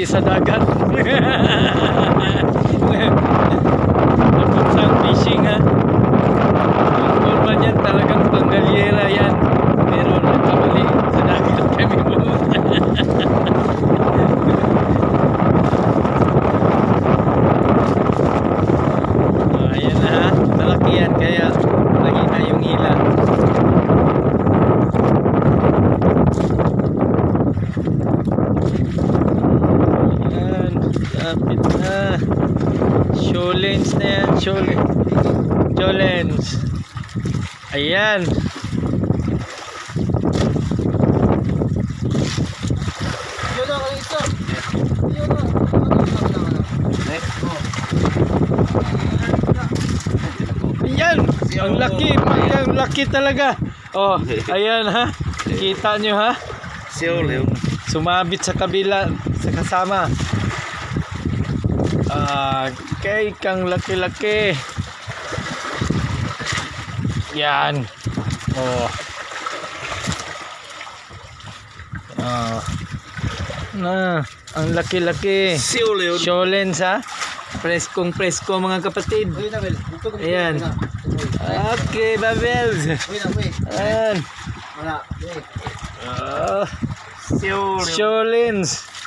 sa dagat. Napuntang fishing ha. Normal yan, talagang panggalyera yan. Pero nagkamali sa dagat kami mo. Ayan na ha, malaki yan kaya mahina yung hila. Ayan, lapit na. Show lens na yan, show lens. Ayan. Ayan, ang laki talaga. Oh, ayan ha. Kita nyo ha. Sumabit sa kabila sa kasama. Kay kang laki-laki. Yan. Oh. Na, ang laki-laki. Show lens ha. Preskong presko mga kapatid. Ayan. Okay, Babels. Ayan. Show lens.